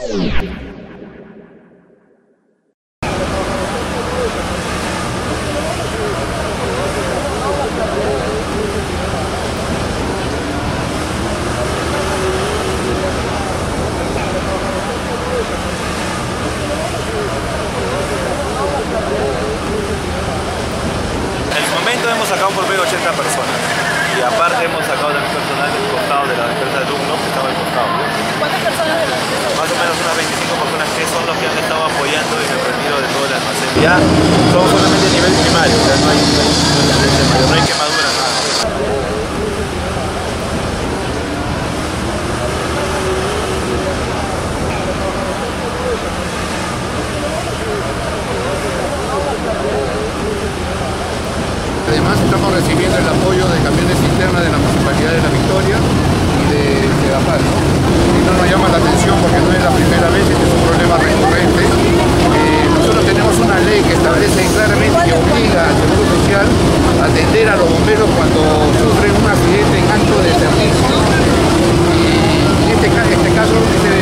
Hemos sacado por medio 80 personas y aparte hemos sacado también personal del costado de la empresa de Dunlop que estaba al costado. ¿Cuántas personas de la empresa? Más o menos unas 25 personas que son los que han estado apoyando y reprendido de todo el almacén. Ya somos solamente a nivel primario, o sea, no hay quemaduras, nada. Además estamos recibiendo el apoyo de camiones cisterna de la Municipalidad de La Victoria y de Segapal, ¿no? Y no nos llama la atención porque no es la primera vez, este es un problema recurrente. Nosotros tenemos una ley que establece claramente que obliga al Seguro Social a atender a los bomberos cuando sufren un accidente en acto de servicio. Y en este caso